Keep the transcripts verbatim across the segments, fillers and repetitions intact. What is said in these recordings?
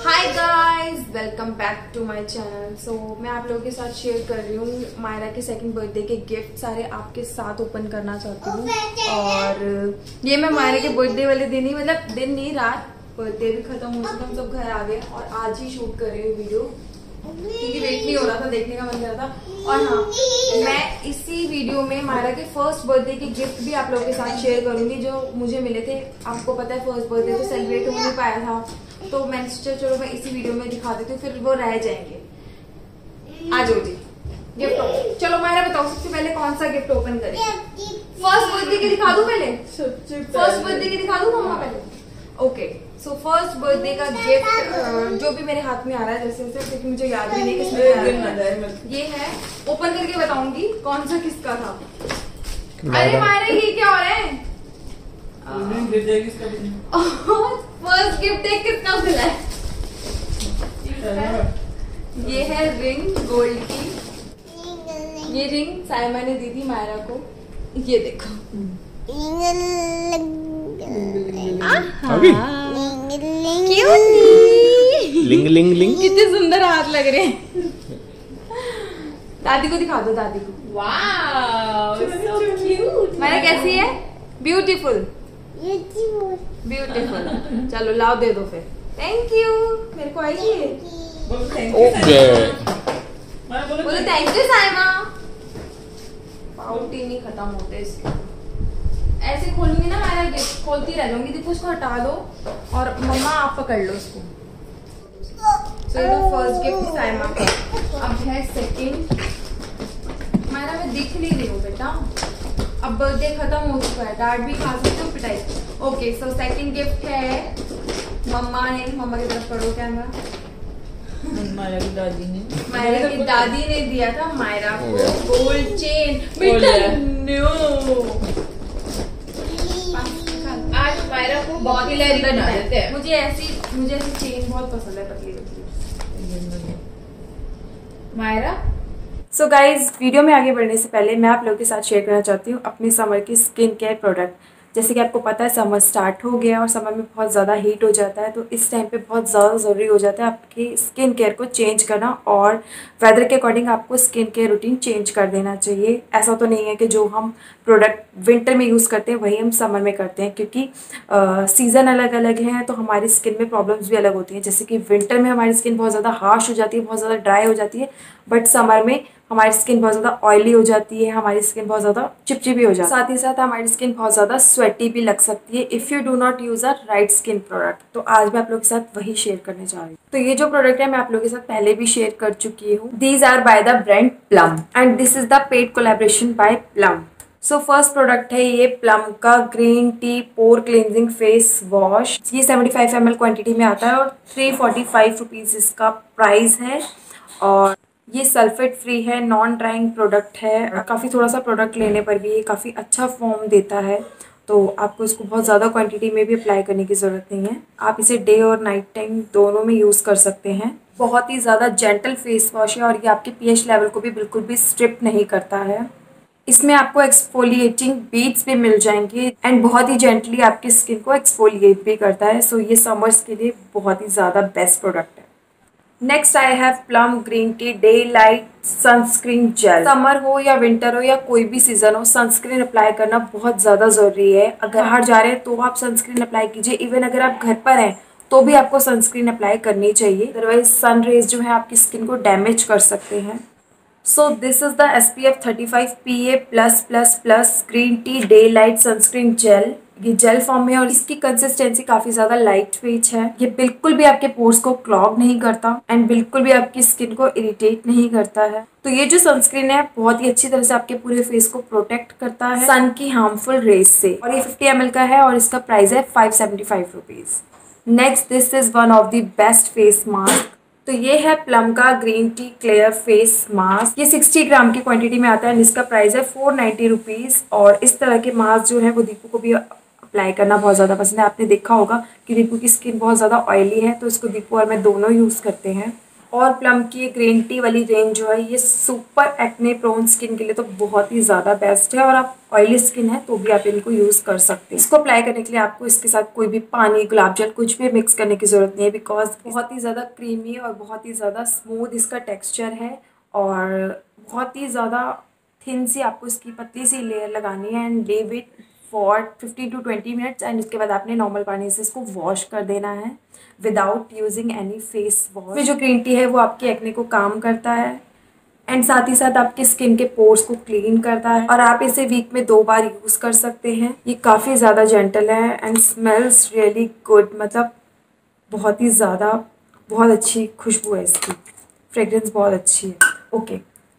Hi guys, welcome back to my channel. So मैं आप लोगों के साथ शेयर कर रही हूँ मायरा के सेकंड बर्थडे के गिफ्ट सारे आपके साथ ओपन करना चाहती हूँ। और ये मैं मायरा के बर्थडे वाले दिन ही, मतलब दिन नहीं रात, बर्थडे भी खत्म हो चुका, हम सब घर आ गए और आज ही शूट कर रही हूँ वीडियो क्योंकि वेट नहीं हो रहा था, देखने का मन कर रहा था। और हाँ, मैं इसी वीडियो में मायरा के फर्स्ट बर्थडे के गिफ्ट भी आप लोगों के साथ शेयर करूंगी जो मुझे मिले थे। आपको पता है फर्स्ट बर्थडे तो सेलिब्रेट हो नहीं पाया था, तो मैंने सोचा चलो मैं इसी वीडियो में दिखा देती हूँ, फिर वो रह जाएंगे। आ जाओ जी, गिफ्ट ओपन। चलो मायरा बताओ सबसे पहले कौन सा गिफ्ट ओपन करें? फर्स्ट बर्थडे के दिखा दूं पहले? फर्स्ट बर्थडे के दिखा दूं मम्मा पहले? ओके, सो फर्स्ट बर्थडे का गिफ्ट जो भी मेरे हाथ में आ रहा है जैसे जैसे, क्योंकि मुझे याद भी नहीं किसमें ये है, ओपन करके बताऊंगी कौन सा किसका था। अरे मायरा ये क्या हो रहा है? फर्स्ट गिफ्ट एक कितना मिला है? ये है रिंग गोल्ड की। ये रिंग साइमा ने दी थी मायरा को, ये देखो। लिंग लिंग लिंग कितने सुंदर हाथ लग रहे हैं। दादी को दिखा दो, दादी को। Wow, so cute. मायरा कैसी है? Beautiful beautiful. चलो लाओ, दे दो फिर। थैंक यू, मेरे को आई है। ओके, बोलो थैंक यू साइमा। पाउट ही नहीं खत्म होते इसके। ऐसे खोलूंगी ना मायरा, गिफ्ट खोलती रह जाऊंगी। देखो उसको हटा दो और मम्मा आप पकड़ लो उसको। सो ये तो फर्स्ट गिफ्ट साइमा का। अब है सेकंड। मायरा मैं दिख नहीं रही हूँ बेटा, अब बर्थडे खत्म हो चुका है, डांट भी खा सकते हो, पिटाई। ओके, सो सेकंड गिफ्ट है मम्मा ने, मम्मा की तरफ पढ़ो कैमरा। मायरा की दादी ने मायरा की दादी ने दिया था मायरा को गोल्ड चेन। बेटा नो, आज मायरा को बहुत ही लहरी बना देते हैं। मुझे ऐसी मुझे ऐसी चेन बहुत पसंद है, पतली पतली। मायरा सो गाइज, वीडियो में आगे बढ़ने से पहले मैं आप लोगों के साथ शेयर करना चाहती हूँ अपनी समर की स्किन केयर प्रोडक्ट। जैसे कि आपको पता है समर स्टार्ट हो गया और समर में बहुत ज़्यादा हीट हो जाता है, तो इस टाइम पे बहुत ज़्यादा ज़रूरी हो जाता है आपकी स्किन केयर को चेंज करना, और वेदर के अकॉर्डिंग आपको स्किन केयर रूटीन चेंज कर देना चाहिए। ऐसा तो नहीं है कि जो हम प्रोडक्ट विंटर में यूज़ करते हैं वही हम समर में करते हैं, क्योंकि सीज़न अलग अलग हैं तो हमारी स्किन में प्रॉब्लम्स भी अलग होती हैं। जैसे कि विंटर में हमारी स्किन बहुत ज़्यादा हार्श हो जाती है, बहुत ज़्यादा ड्राई हो जाती है, बट समर में हमारी स्किन बहुत ज़्यादा ऑयली हो जाती है, हमारी स्किन बहुत ज़्यादा चिपचिपी हो जाती है, साथ ही साथ हमारी स्किन बहुत ज़्यादा स्वेटी भी लग सकती है if you do not use a right skin product. तो आज मैं आप लोगों के साथ वही शेयर करने जा रही हूँ। तो ये जो प्रोडक्ट है मैं आप लोगों के साथ पहले भी शेयर कर चुकी हूँ। These are by the brand Plum and this is the paid collaboration by Plum. So first product है ये प्लम का green tea pore cleansing face wash. ये सेवेंटी फाइव एम एल क्वान्टिटी में आता है और थ्री फोर्टी फाइव रुपीज़ इसका प्राइस है। और ये सल्फेट फ्री है, नॉन ड्राइंग प्रोडक्ट है। काफ़ी थोड़ा सा प्रोडक्ट लेने पर भी ये काफ़ी अच्छा फॉर्म देता है, तो आपको इसको बहुत ज़्यादा क्वांटिटी में भी अप्लाई करने की ज़रूरत नहीं है। आप इसे डे और नाइट टाइम दोनों में यूज़ कर सकते हैं। बहुत ही ज़्यादा जेंटल फेस वॉश है और ये आपके पीएच लेवल को भी बिल्कुल भी स्ट्रिप नहीं करता है। इसमें आपको एक्सफोलिएटिंग बीड्स भी मिल जाएंगे एंड बहुत ही जेंटली आपकी स्किन को एक्सफोलिएट भी करता है। सो ये समर्स के लिए बहुत ही ज़्यादा बेस्ट प्रोडक्ट है। Next I have Plum green tea day light sunscreen gel. Summer हो या विंटर हो या कोई भी सीजन हो, सनस्क्रीन अप्लाई करना बहुत ज़्यादा ज़रूरी है। अगर बाहर जा रहे हैं तो आप सनस्क्रीन अप्लाई कीजिए, इवन अगर आप घर पर हैं तो भी आपको सनस्क्रीन अप्लाई करनी चाहिए, अदरवाइज सन रेज जो है आपकी स्किन को डैमेज कर सकते हैं। So this is the S P F thirty five P A plus plus plus green tea day light sunscreen gel. ये जेल फॉर्म में और इसकी कंसिस्टेंसी काफी ज्यादा लाइट वेट है। ये बिल्कुल भी आपके पोर्स को क्लॉग नहीं करता एंड बिल्कुल भी आपकी स्किन को इरिटेट नहीं करता है। तो ये जो सनस्क्रीन है बहुत ही अच्छी तरह से आपके पूरे फेस को प्रोटेक्ट करता है सन की हार्मफुल रेज से, और ये फिफ्टी एम एल का है और इसका प्राइस है five seventy five rupees. Next, this is one of the best face mask. तो ये है प्लम का green tea clear face mask. ये सिक्सटी ग्राम की क्वांटिटी में आता है, इसका प्राइस है फोर नाइन्टी रुपीज़। और इस तरह के मास्क जो है वो दीपू को भी अप्लाई करना बहुत ज़्यादा पसंद है। आपने देखा होगा कि दीपू की स्किन बहुत ज़्यादा ऑयली है, तो इसको दीपू और मैं दोनों यूज़ करते हैं। और प्लम की ग्रीन टी वाली रेंज जो है ये सुपर एक्ने प्रोन स्किन के लिए तो बहुत ही ज़्यादा बेस्ट है, और आप ऑयली स्किन है तो भी आप इनको यूज़ कर सकते हैं। इसको अप्लाई करने के लिए आपको इसके साथ कोई भी पानी, गुलाब जल कुछ भी मिक्स करने की ज़रूरत नहीं है, बिकॉज बहुत ही ज़्यादा क्रीमी और बहुत ही ज़्यादा स्मूथ इसका टेक्स्चर है, और बहुत ही ज़्यादा थिन सी आपको इसकी पतली सी लेयर लगानी है and leave it for fifteen to twenty minutes and उसके बाद आपने नॉर्मल पानी से इसको वॉश कर देना है without using any face wash. जो ग्रीन टी है वो आपके एक्ने को काम करता है एंड साथ ही साथ आपके स्किन के पोर्स को क्लीन करता है, और आप इसे वीक में दो बार यूज़ कर सकते हैं। ये काफ़ी ज़्यादा जेंटल है एंड स्मेल्स रियली गुड, मतलब बहुत ही ज़्यादा बहुत अच्छी खुशबू है इसकी, फ्रेग्रेंस बहुत अच्छी है। Okay,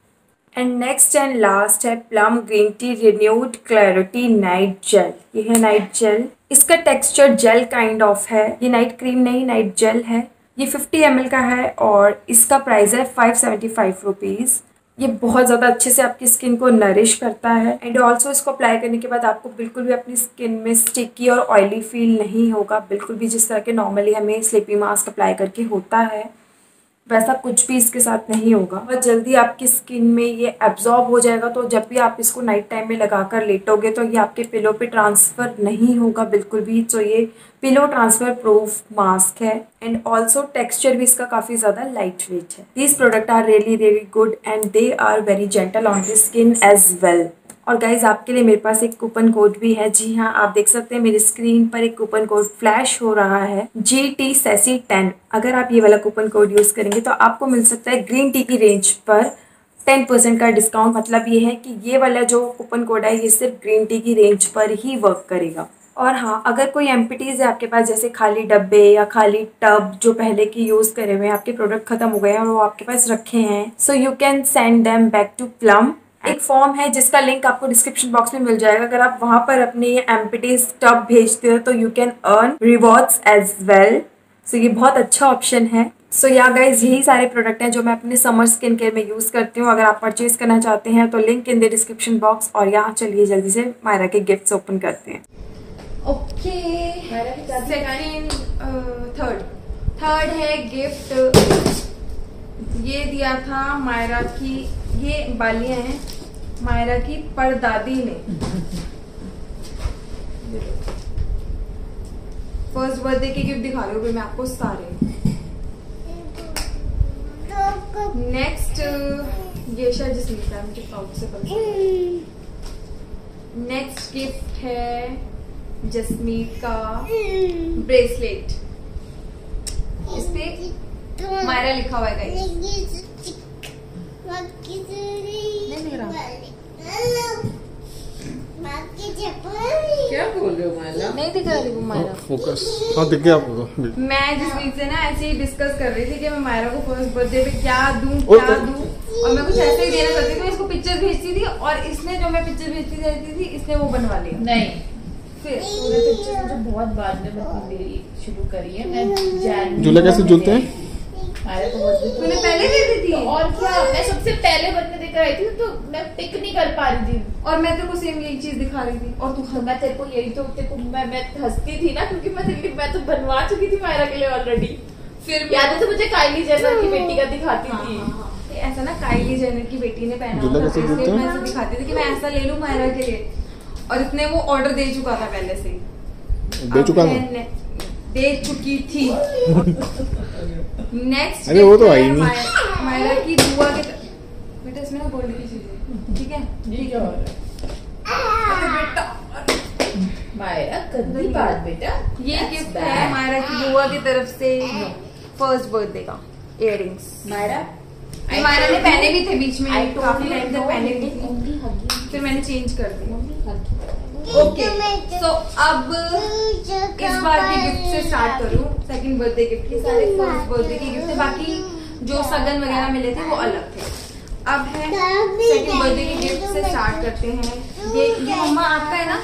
and next and last है Plum green tea renewed clarity night gel. ये है नाइट जेल, इसका टेक्सचर जेल काइंड ऑफ है, ये नाइट क्रीम नहीं नाइट जेल है। ये फिफ्टी एम एल का है और इसका प्राइस है फाइव सेवेंटी फाइव रुपीज़। ये बहुत ज़्यादा अच्छे से आपकी स्किन को नरिश करता है एंड ऑल्सो इसको अप्लाई करने के बाद आपको बिल्कुल भी अपनी स्किन में स्टिकी और ऑयली फील नहीं होगा, बिल्कुल भी जिस तरह के नॉर्मली हमें स्लीपी मास्क अप्लाई करके होता है वैसा कुछ भी इसके साथ नहीं होगा। बहुत जल्दी आपकी स्किन में ये एब्जॉर्ब हो जाएगा, तो जब भी आप इसको नाइट टाइम में लगाकर लेटोगे तो ये आपके पिलो पे ट्रांसफ़र नहीं होगा बिल्कुल भी। तो ये पिलो ट्रांसफ़र प्रूफ मास्क है एंड ऑल्सो टेक्सचर भी इसका काफ़ी ज़्यादा लाइट वेट है। These product are really really good and they are very gentle on the skin as well. और गाइज आपके लिए मेरे पास एक कूपन कोड भी है। जी हाँ, आप देख सकते हैं मेरी स्क्रीन पर एक कूपन कोड फ्लैश हो रहा है, जी टी सेसी टेन। अगर आप ये वाला कूपन कोड यूज़ करेंगे तो आपको मिल सकता है ग्रीन टी की रेंज पर टेन परसेंट का डिस्काउंट। मतलब ये है कि ये वाला जो कूपन कोड है ये सिर्फ ग्रीन टी की रेंज पर ही वर्क करेगा। और हाँ, अगर कोई एम्पिटीज़ है आपके पास, जैसे खाली डब्बे या खाली टब जो पहले की यूज़ करे हुए हैं, आपके प्रोडक्ट खत्म हो गए हैं और वो आपके पास रखे हैं, so you can send them back to Plum. एक फॉर्म है जिसका लिंक आपको डिस्क्रिप्शन बॉक्स में मिल जाएगा। अगर आप वहाँ पर अपने ये एम्पिटीज टब भेजते हो तो you can earn rewards as well. So ये बहुत अच्छा ऑप्शन है। सो या गाइज, यही सारे प्रोडक्ट हैं जो मैं अपने समर स्किन केयर में यूज़ करती हूँ। अगर आप परचेज करना चाहते हैं तो link in the description box. और यहाँ चलिए जल्दी से मायरा के गिफ्ट्स ओपन करते हैं। ओके, सेकंड थर्ड थर्ड है गिफ्ट, ये दिया था मायरा की, ये बालियां हैं मायरा की परदादी ने। फर्स्ट बर्थडे के गिफ्ट दिखा रही हूँ मैं आपको सारे। नेक्स्ट ये शायद जिसमें था मुझे पाउच से पता। नेक्स्ट गिफ्ट है जसमीत का ब्रेसलेट, इस पे मायरा लिखा हुआ है गाइस। क्या बोल रहे हो मायरा? नहीं दिख रहा देखो मायरा। फोकस, हाँ दिख गया आपको। मैं जिसमीत से ना ऐसे ही डिस्कस कर रही थी कि मैं मायरा को फर्स्ट बर्थडे पे क्या दूं क्या दूं, और मैं कुछ ऐसे ही देना चाहती थी। मैं इसको पिक्चर भेजती थी और इसने जो मैं पिक्चर भेजती रहती थी इसने वो बनवा लिया। नहीं, फिर पूरे पिक्चर मुझे बहुत बाद में बनने देरी शुरू करी है। मैं जैन झूला कैसे झूलते हैं? मायरा को बहुत तूने पहले दे दी थी। तो और क्या, मैं सबसे पहले बनने देकर आई थी तो मैं पिक नहीं कर पा रही थी, और मैं तेरे को सेम यही चीज दिखा रही थी और तू मैं तेरे को यही तो तेरे को मैं मैं हंसती थी ना, क्योंकि मैं तेरे लिए मैं तो बनवा चुकी थी मायरा के लिए ऑलरेडी। फिर याद है तो मुझे काइली जेनर की बेटी का दिखाती हाँ, थी। हाँ, हाँ। ऐसा ना काइली जेनर की बेटी ने पहना झूला हुआ था, कैसे इसलिए झूलते हैं? मैं ऐसा दिखाती थी कि मैं ऐसा ले लूं मायरा के लिए, और इसने वो ऑर्डर दे चुका था पहले से ही। दे चुका था? दे चुकी थी। नेक्स्ट अरे वो तो आई नहीं। मायरा की बुआ के बेटा, इसमें ना गोल्ड की चीजें, ठीक है ठीक है। अरे बेटा, मायरा गंदी बात बेटा। ये गिफ्ट है मायरा की बुआ की तरफ से फर्स्ट बर्थडे का इयररिंग्स। मायरा मायरा ने पहने भी थे बीच में, I told काफी you टाइम तक no, पहने भी थे, only hugging, फिर मैंने चेंज कर दिया। only hugging। ओके, सो अब इस बार के गिफ्ट से स्टार्ट करूँ। सेकंड बर्थडे गिफ्ट के सारे फर्स्ट बर्थडे के गिफ्ट थे, बाकी जो सगन वगैरह मिले थे वो अलग थे। अब है सेकंड बर्थडे के गिफ्ट से स्टार्ट करते हैं। ये ये मम्मा आपका है ना,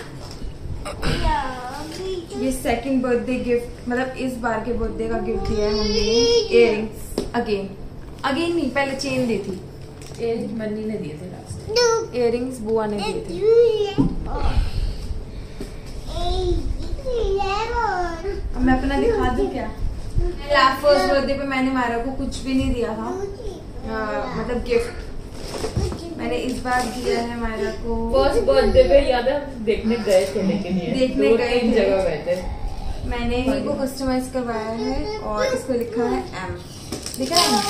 ये सेकंड बर्थडे गिफ्ट, मतलब इस बार के बर्थडे का गिफ्ट दिया है मम्मी ने। इयररिंग्स अगेन अगेन नहीं, पहले चेन दी थी, इयररिंग्स मन्नी ने दिए थे लास्ट। इयररिंग्स बुआ ने दिए थे। अब मैं अपना दिखा दूं क्या? फर्स्ट बर्थडे पे मैंने मायरा को कुछ भी नहीं दिया था, आ, मतलब गिफ्ट। मैंने इस बार दिया है मायरा को। फर्स्ट बर्थडे पे याद है हम देखने गए थे, लेकिन ये देखने दो गए तीन थे। जगह गए थे। मैंने इनको कस्टमाइज करवाया है और इसको लिखा है एम। दिखा है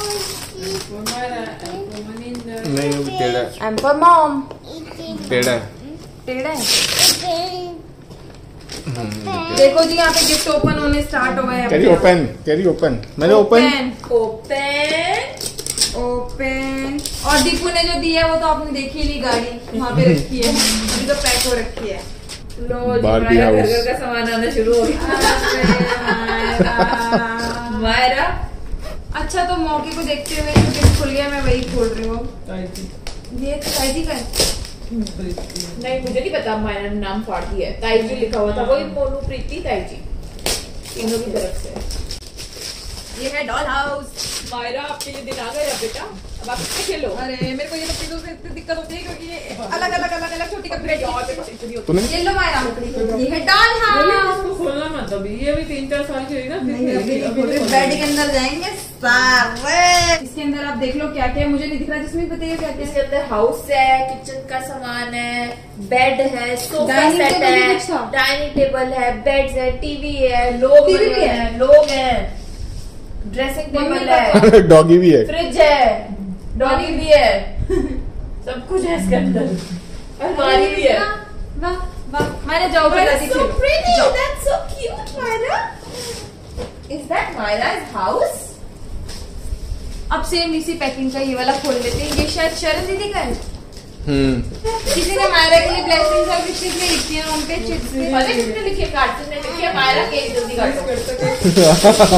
नहीं वो टेढ़ा है, एम फॉर मॉम। टेढ़ा है। टेढ़ा है। देखो जी यहाँ पे गिफ्ट ओपन होने स्टार्ट हो गए हैं। Carry open, carry open. मैंने ओपन ओपन ओपन। और दीपू ने जो दिया है वो तो आपने देखी ली, गाड़ी वहाँ पे रखी है, अभी तो पैक हो रखी है। लो जी, बारबी मायरा घर हाउस। घर का सामान आना शुरू हो गया। मायरा अच्छा तो मौके को देखते हुए जो गिफ्ट खुल गया मैं वही खोल रही हूँ। ये ताईजी का है। नहीं, मुझे नहीं पता, मायरा ने नाम फाड़ दिया है। ताईजी लिखा हुआ था, वही मोनू प्रीति ताईजी, तीनों की तरफ से। ये है डॉल हाउस। मायरा आपके लिए दिन आ गया बेटा, अब आप इससे खेलो। अरे मेरे को ये सब चीजों से इतनी दिक्कत होती है क्योंकि ये अलग अलग अलग अलग छोटी कपड़े तूने ये लो मायरा, ये है डॉल हाउस। इसको खोलना मत अभी, ये भी तीन चार साल की हुई ना। बेड के अंदर जाएंगे सारे। इसके अंदर आप देख लो क्या क्या है, मुझे नहीं दिख रहा, जिसमें बताइए क्या क्या इसके है। अंदर हाउस है, किचन का सामान है, बेड है, सोफा डाइनिंग सेट टेबल भी है, कुछ था। डाइनिंग टेबल है, बेड्स है, टीवी है, लोग टीवी भी बने है? हैं, लोग हैं, ड्रेसिंग मम्मी टेबल पापा। है, डॉगी भी है। फ्रिज है, डॉगी भी है, सब कुछ है इसके अंदर, अलमारी भी है। वाह वाह, मैंने जाओ That's so pretty. जाओ। That's so cute, Myra. Is that Myra's house? अब सेम इसी पैकिंग का ये वाला खोल लेते हैं। ये शायद शरण दीदी का है। हम्म किसी ने मायरा के लिए ब्लेसिंग्स और विशेस में लिखी है, उन पे चिट्स पे। पता है किसने लिखे? कार्टून ने लिखे, मायरा केक जल्दी काटो।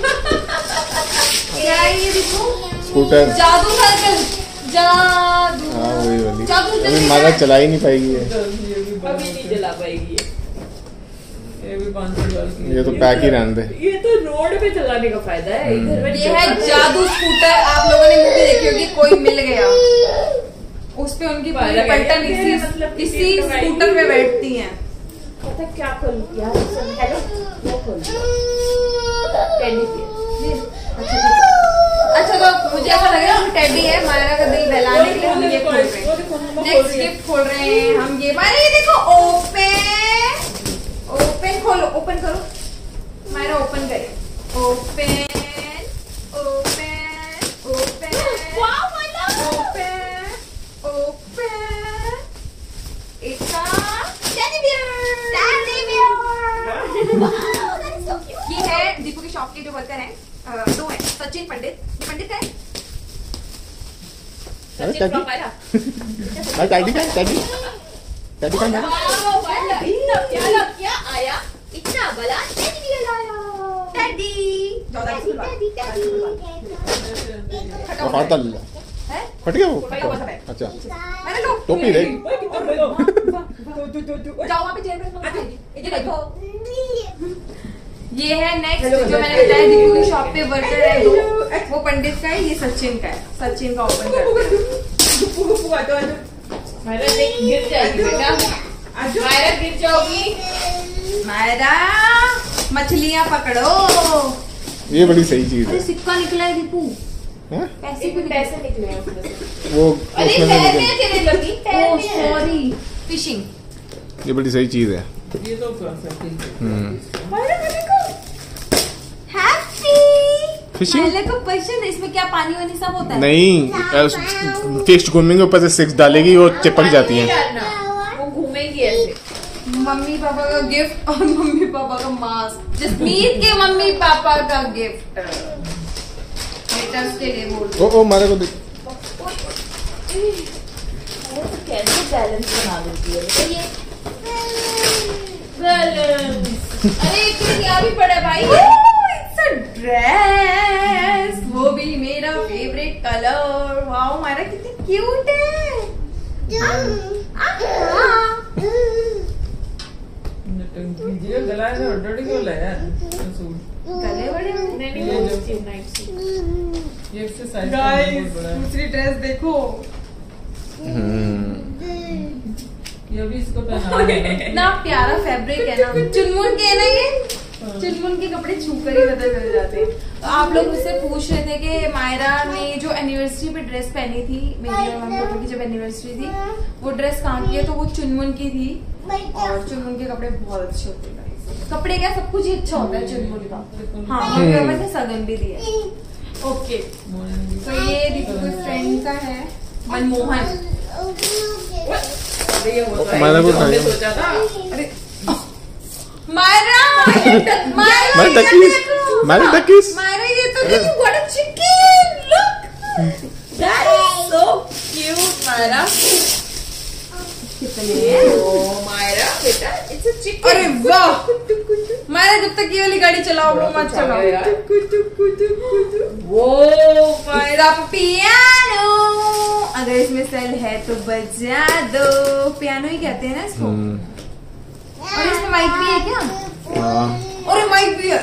क्या है ये देखो, स्कूटर। जादू साइकिल, जादू। हाँ वही वाली। जादू अभी जल्दी मारा कर। चला ही नहीं पाएगी ये। अभी नहीं चला पाएगी ये। ये भी पाँच सौ साल की। ये तो पैक ही रहने दे। ये तो रोड पे चलाने का फायदा है, इधर में ये है जादू स्कूटर। आप लोगों ने मूवी देखी होगी, कोई मिल गया, उस पे उनकी पूरी मायरा पलटन कहती है, मतलब इसी कि इसी सीट पे स्कूटर पे बैठती हैं। पता है क्या खोल दिया? हेलो, वो खोल दिया टेडी बियर। अच्छा ठीक है। अच्छा तो मुझे ऐसा लग रहा है टेडी है, मायरा का दिल बहलाने के लिए हम ये खोल रहे हैं। नेक्स्ट गिफ्ट खोल रहे हैं हम ये। मायरा ये देखो, ओपन ओपन खोलो, ओपन करो मायरा, ओपन करे। ओपन ओपन ओपन वाह मायरा, ओपन ओपन। इसका teddy bear, teddy bear. Wow that is so cute. ये है दीपू की शॉप के जो वर्कर हैं, अ, दो हैं, सचिन पंडित। ये पंडित का है। अरे सचिन टैडी, मायरा। अरे टैडी का, टैडी, टैडी का मेरा। वाह मायरा, इतना प्यारा क्या आया, इतना बड़ा टेडी बियर आया। टेडी टेडी टेडी वो हाथ डाल लिया। है फट गया वो। फटा हुआ था बैग। अच्छा मैंने लो टोपी रे। जाओ वहाँ पे चेयर पे खड़ो। ये देखो, ये है नेक्स्ट जो मैंने बताया दीपू की शॉप पे वर्कर है दो, वो पंडित का है, ये सचिन का है। सचिन का ओपन करते हैं। मायरा देख, गिर जाएगी बेटा, मायरा गिर जाओगी। मायरा मछलियाँ पकड़ो। ये बड़ी सही चीज अरे है। सिक्का निकला है दीपू, हैं? पैसे एक भी पैसे निकले हैं उसमें से। वो अरे उसमें पैर से में निकल। तेरे लगी, पैर में है। Sorry fishing. ये बड़ी सही चीज है। ये तो परफेक्ट है। हम्म मायरा को देखो, हैप्पी फिशिंग पहले को पसंद है, इसमें क्या पानी वानी सब होता है? नहीं, फिश घूमेंगे ऊपर से सिक्स डालेगी, वो चिपक जाती नहीं है। डालना, वो घूमेगी ऐसे। मम्मी पापा का गिफ्ट और मम्मी पापा का मास्क, जसमीत के मम्मी पापा का गिफ्ट हेटर्स के लिए बोल ओ ओ मारे को देख। वो तो कैसे बैलेंस बना देती है बेटा ये। बैलेंस। अरे एक तो यहाँ भी पड़ा भाई। इट्स अ ड्रेस, वो भी मेरा फेवरेट कलर। वाओ मारा कितनी क्यूट है। ये गला है ऑलरेडी क्यों लाया सूट? गले बड़े बड़े। नहीं नहीं वो अच्छी नाइट सूट। ये एक्सरसाइज गाइस बहुत बड़ा है। दूसरी ड्रेस देखो। हम्म ये भी इसको पहना है। इतना प्यारा फैब्रिक है ना, चुनमुन के है ना ये। चुनमुन के कपड़े छूकर ही पता चल जाते हैं। तो आप लोग मुझसे पूछ रहे थे कि मायरा ने जो एनिवर्सरी पे ड्रेस पहनी थी, मेरी और मम्मी पापा की जब एनिवर्सरी थी, वो ड्रेस कहाँ की है? तो वो चुनमुन की थी। और चुनमुन के कपड़े बहुत अच्छे होते हैं, कपड़े क्या सब कुछ ही अच्छा होता है चुनमुन का। हाँ, मम्मी पापा से सगन भी दिया। ओके, तो ये दीपू कोई फ्रेंड का है, मनमोहन। अरे ये वो तो मायरा को हमने उठाया। सोचा था। अरे मायरा, मायरा, मायरा टकीस, मायरा टकीस। मायरा ये तो देखो, what a chicken, look, that is so cute, Myra. कितने? ओ मायरा बेटा, it's a chicken। अरे वाह, मायरा जब तक ये वाली गाड़ी चलाओ वो मत चलाओ यार। वो मायरा पियानो, अगर इसमें सेल है तो बजा दो। पियानो ही कहते हैं ना इसको। और इसमें माइक भी है क्या? हाँ। और माइक भी है।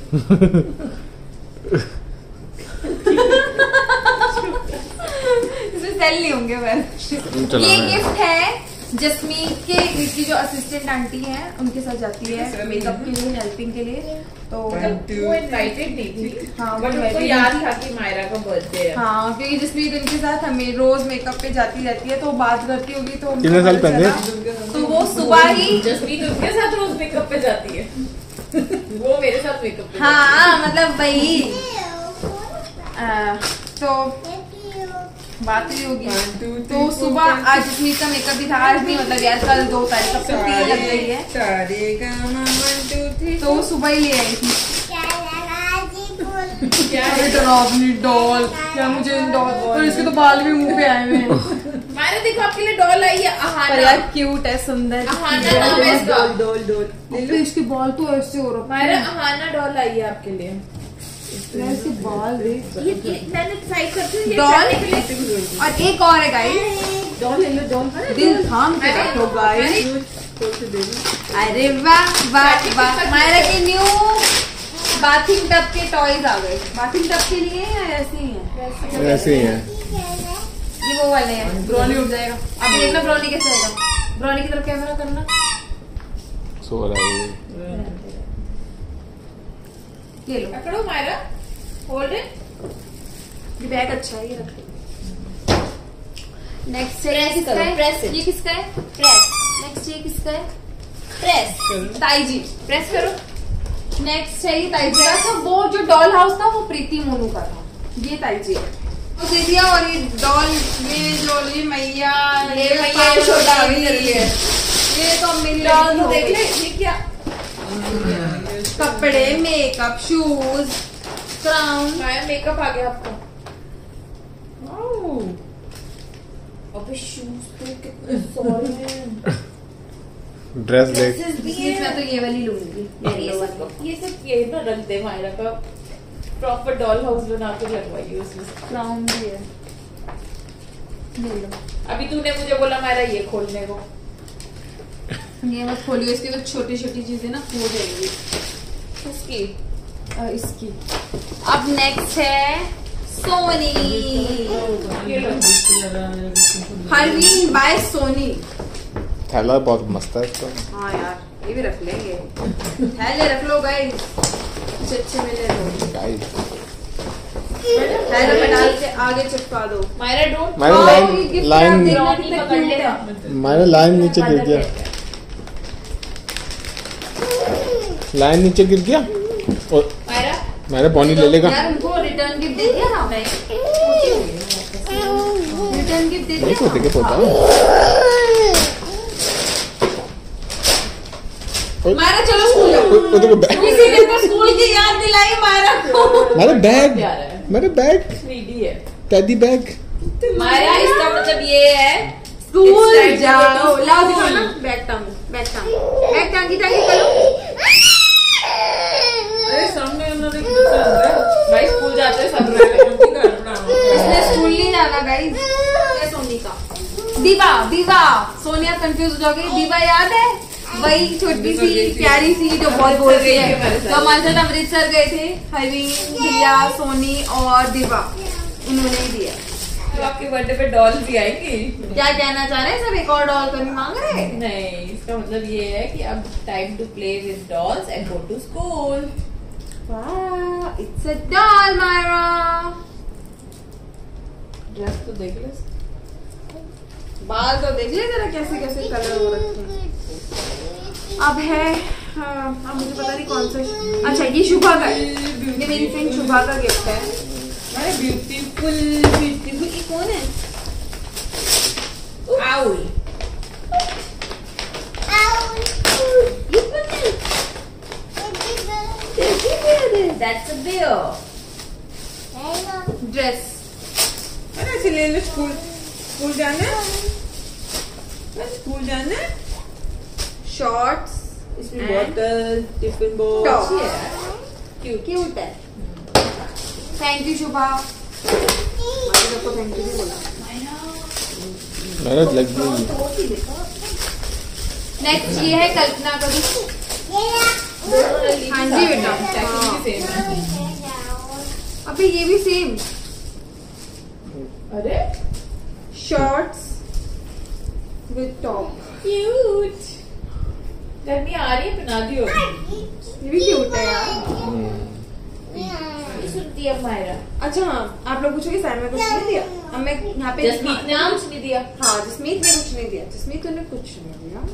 इसमें सेल नहीं होंगे पर। ये गिफ्ट है जसमीत के की जो असिस्टेंट आंटी हैं, उनके साथ जाती है मेकअप के लिए, हेल्पिंग के लिए। तो वो इनवाइटेड नहीं थी। हाँ, बट वो उनको invited याद नहीं था कि मायरा का बर्थडे है। हाँ, क्योंकि जसमीत उनके साथ हमें रोज मेकअप पे जाती रहती है, तो बात करती होगी तो कितने साल पहले? तो वो सुबह ही, जसमीत उनके साथ रोज मेकअप पे जाती है। वो मेरे साथ मेकअप पे हाँ मतलब वही। आ, तो बात ही होगी। तो सुबह आज जसमीत का मेकअप भी था, आज नहीं मतलब यार कल दो तारीख अब तक तीन लग गई है, सारे गाना वन टू थ्री। तो वो सुबह ही ले आई थी। क्या अरे है? डरावनी डॉल, क्या मुझे डॉल, और इसके तो बाल भी मुंह पे आए हुए हैं। मायरा देखो आपके लिए डॉल आई है, पर अहाना। यार क्यूट है, सुंदर। अहाना नाम है इसका। डोल डोल तो इसके बाल तो ऐसे हो रखे मायरा हैं। अहाना डॉल आई है आपके लिए। यार इसके बाल देख। ये ये मैंने डिसाइड करती हूँ ये डॉल करने के लिए। और एक और है गाइस, डॉल ले लो, डॉल। दिल थाम के बैठो गाइस। अरे, अरे वाह वाह वाह, मायरा के न्यू बाथिंग टब के टॉयज आ गए। बाथिंग टब के लिए या ऐसे ही है? ऐसे ही है। ये वो वाले हैं। ब्रोली उठ जाएगा। अब देखना ब्रोली कैसे आएगा। ब्रोली की तरफ कैमरा करना। सो रहा है। ये लो, पकड़ो मायरा, होल्ड इट। ये बैग अच्छा है, ये रख लो। नेक्स्ट है ये किसका करो, है? press it. ये किसका है? प्रेस नेक्स्ट ये किसका है? प्रेस ताई जी। प्रेस करो। नेक्स्ट है ये ताई जी। अच्छा वो जो डॉल हाउस था वो प्रीति मोनू का था, ये ताई जी है। तो दे दिया। और ये डॉल, ये जो ये मैया, ये मैया ये छोटा अभी कर लिया है। ये तो मेरी डॉल डॉल तो देख ले, ये क्या? कपड़े, makeup, shoes, crown. Maya makeup आ गया आपका। अबे शूज तो कितने सॉरी हैं। ड्रेस देख। ड्रेसेस भी इसमें मैं है। तो ये वाली लूंगी। यार ये सब ये सब ये ना रख दे मायरा का प्रॉपर डॉल हाउस बना के लगवाइए उसमें। क्राउन भी है, ये लो। अभी तूने मुझे बोला मायरा ये खोलने को। ये मत खोलियो, इसकी तो छोटी छोटी चीजें ना खो जाएंगी। इसकी अ, इसकी। अब नेक्स्ट है सोनी। ये लो। Harveen by Sony. थैला बहुत मस्त है इसका। हाँ यार ये भी रख लेंगे। थैले रख लो गाइस, अच्छे अच्छे मिले तो। गाइस थैले में डाल के आगे चिपका दो। मायरा डोंट मायरा हाँ, लाइन- ये gift लाइन- आप देखना ब्राउनी कितना पकड़ cute लेगा। है। मायरा लाइन नीचे गिर गया। लाइन नीचे गिर गया और मायरा मेरा पॉनी ले लेगा। यार उनको रिटर्न गिफ्ट दे दिया ना। रिटर्न गिफ्ट दे नहीं दिया पोते के ना। पोता। मायरा चलो स्कूल जाओ। वो देखो बैग। किसी दिन को स्कूल की याद दिलाई मायरा को। मेरा बैग, प्यारा है, मेरा बैग, थ्री है। Teddy bag. मायरा इसका मतलब ये है स्कूल It's time to जाओ। go to लाओ school. दिखाना। बैग टांगो, बैग टांगो, बैग टांगी टांगी करो। अरे सामने उन्होंने कितना अंदर भाई स्कूल जाते हैं सब रोए। रोटी का बनाओ। इसने स्कूल नहीं जाना गाइस। ये सोनी का दीवा। दीवा सोनिया कंफ्यूज हो जाओगी। दीवा याद है? वही छोटी सी प्यारी सी जो बहुत बोल रही है। तो हमारे साथ अमृतसर गए थे। हरवीन, दिया, सोनी और दीवा, इन्होंने ही दिया। अब आपके बर्थडे पे डॉल्स भी आएंगी। क्या कहना चाह रहे हैं सब, एक और डॉल करनी मांग रहे हैं? नहीं, इसका मतलब ये है कि अब time to play with dolls and go to school. वाह, it's a doll Myra. Dress तो देख लो, बाल तो देख ले जरा कैसे कैसे कलर हो रखे हैं। अब है हाँ, अब मुझे पता नहीं कौन सा। अच्छा ये शुभा का है, ये मेरी फ्रेंड शुभा का गिफ्ट है। अरे ब्यूटीफुल ब्यूटीफुल, ये कौन है? Owl That's a bear. Dress अरे चलिए लो, स्कूल स्कूल जाना है, स्कूल जाना है। शॉर्ट्स, इसमें And- bottle, tiffin Top. Box. Cute cute है। Thank you Shubha. मैंने सबको थैंक यू भी बोला। मेहनत लग गई। नेक्स्ट ये है कल्पना का गिफ्ट। हाँ जी बेटा। हाँ। सेम है। अबे ये भी सेम। अरे शॉर्ट्स विद टॉप, क्यूट, गर्मी आ रही है, पहना दियो। ये भी क्यूट है यार। ये सुनती है मायरा। अच्छा हाँ, आप लोग पूछोगे सर में कुछ नहीं दिया? अब मैं यहाँ पे जसमीत ने नाम कुछ नहीं दिया। हाँ जसमीत ने कुछ नहीं दिया, जसमीत ने कुछ नहीं दिया।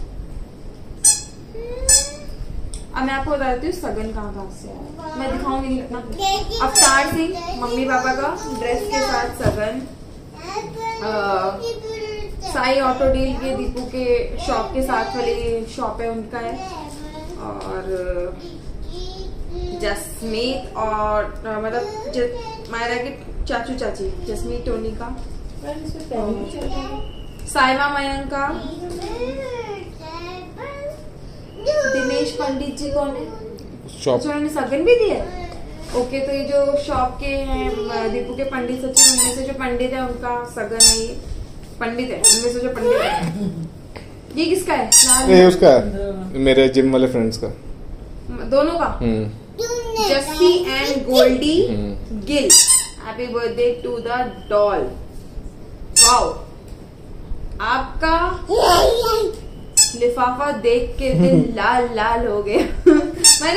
अब मैं आपको बताती हूँ सगन कहाँ कहाँ से आया। मैं दिखाऊंगी नहीं अपना। अवतार सिंह मम्मी पापा का ड्रेस के साथ सगन। अ, साई ऑटो डील के दीपू के शॉप के साथ वाली शॉप है उनका है। और जसमीत और अ, मतलब ज- मायरा के चाचू चाची जसमीत टोनी का। साइमा मयंक का। दिनेश पंडित जी कौन है? शॉप अच्छा उन्होंने सगन भी दिया है। ओके तो ये जो शॉप के हैं दीपू के पंडित सचिन, उनमें से जो पंडित है उनका सगन है। ये पंडित है उनमें से जो पंडित है। ये किसका है? लाल ये उसका है, मेरे जिम वाले फ्रेंड्स का। दोनों का। हम्म जस्सी एंड गोल्डी हम्म। Gill, happy birthday to the doll. Wow, आपका लिफाफा देख के दिल लाल लाल हो गया। मैंने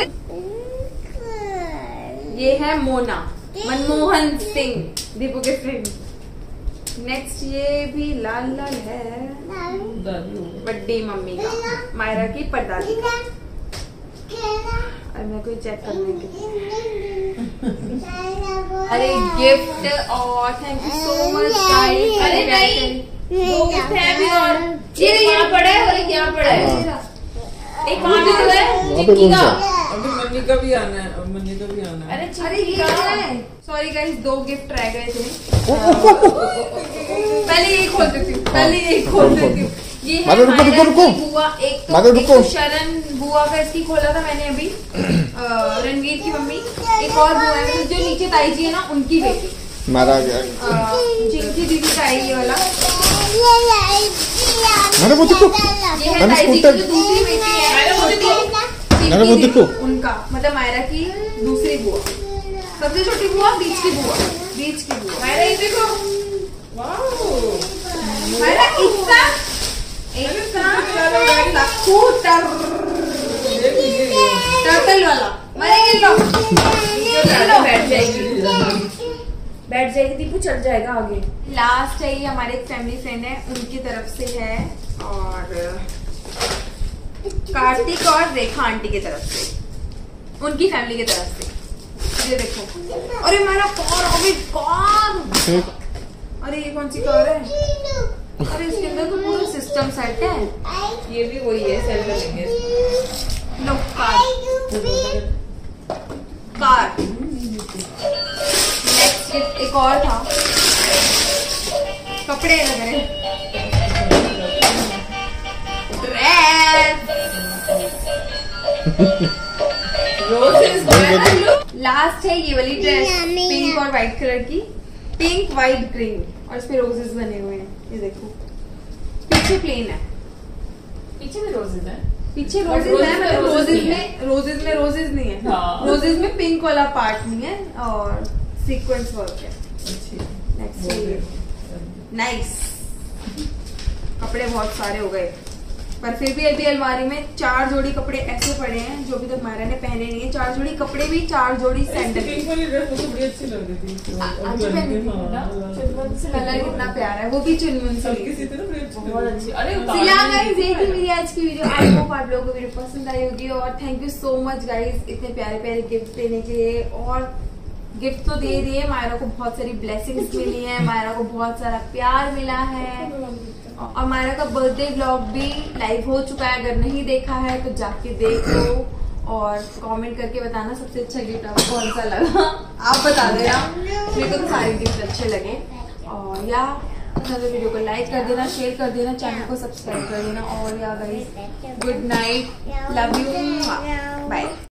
ये है मोना, मनमोहन सिंह, दीपू के फ्रेंड। नेक्स्ट ये भी लाल लाल है, बड्डी मम्मी का, मायरा की परदादी का। अरे मैं कोई चेक करने के। अरे गिफ्ट और thank you so much guys. अरे नहीं, दो गिफ्ट है अभी और। ये यहाँ पड़ा है और एक यहाँ पड़ा है। एक वहाँ पे तो है वहाँ पे चिक्की कौन का। सा? अभी मन्नी का भी आना है, अब मन्नी का भी आना है। अरे अरे चिक्की ये का। है, सॉरी गाइस दो गिफ्ट रह गए थे। पहले यही खोल देती हूँ, पहले यही खोल देती हूँ। ये है माधव, रुको, मायरा रुको, रुको। की बुआ। एक तो माधव, एक रुको। तो शरण बुआ का इसकी खोला था मैंने अभी, अ, रणवीर की मम्मी। एक और बुआ है जो नीचे ताई जी है ना, उनकी बेटी मारा गया। अ, जिनकी दीदी का है ये वाला। मैंने वो देखो, ये है मैंने ताई जी की स्कूटर- जो दूसरी बेटी है, मायरा वो देखो। छोटी मैंने वो दीदी, देखो। उनका मतलब मायरा की दूसरी बुआ, सबसे छोटी बुआ, बीच की बुआ, बीच की बुआ। मायरा ये देखो। मायरा इतना इतना स्कूटर टर्टल वाला, मारे ये लो ये लो। बैठ जाएगी, बैठ जाएगी दीपू, चल जाएगा आगे। लास्ट है ये हमारे एक फैमिली फ्रेंड है, उनकी तरफ से है। और कार्तिक और रेखा आंटी की तरफ से, उनकी फैमिली की तरफ से। ये देखो, अरे मेरा कार अभी कार, अरे ये कौन सी कार है? अरे इसके अंदर तो पूरा सिस्टम सेट है। ये भी वही है, सेल करेंगे। लो कार कार। नेक्स्ट गिफ्ट एक और था, कपड़े लग रहे हैं, ड्रेस। लास्ट है ये वाली ड्रेस, पिंक और व्हाइट कलर की, पिंक व्हाइट ग्रीन, और इसमें रोजेस बने हुए हैं। ये देखो, पीछे प्लेन है, पीछे में रोजेस है। पीछे But रोजेस roses है, में मतलब roses रोजेस नहीं में रोजेस में रोजेस नहीं है। हाँ। रोजेस में पिंक वाला पार्ट नहीं है और सीक्वेंस वर्क है। अच्छी नेक्स्ट ये नाइस। कपड़े बहुत सारे हो गए, पर फिर भी अभी अलमारी में चार जोड़ी कपड़े ऐसे पड़े हैं जो अभी तक मायरा ने पहने नहीं है। चार जोड़ी कपड़े भी, चार जोड़ी सैंडल। पिंक वाली ड्रेस मुझे बड़ी अच्छी लग रही थी। आज पहनी थी ना, चुनमुन से कलर कितना प्यारा है, वो भी चुनमुन से किसी तरह बड़ी अच्छी बहुत अच्छी। अरे गाइस, ये थी मेरी आज की वीडियो। आई होप आप लोगों को वीडियो पसंद आई होगी, और thank you so much guys इतने प्यारे प्यारे गिफ्ट देने के लिए। और गिफ्ट तो दे दिए, मायरा को बहुत सारी ब्लेसिंग्स मिली है, मायरा को बहुत सारा प्यार मिला है, और मायरा का बर्थडे व्लॉग भी लाइव हो चुका है। अगर नहीं देखा है तो जाके देख लो, और कमेंट करके बताना सबसे अच्छा गिफ्ट आपको कौन सा लगा। आप बता देना, मेरे को तो सारे गिफ्ट अच्छे लगे। और या वीडियो को लाइक कर देना, शेयर कर देना, चैनल को सब्सक्राइब कर देना। और या guys, good night, love you, bye.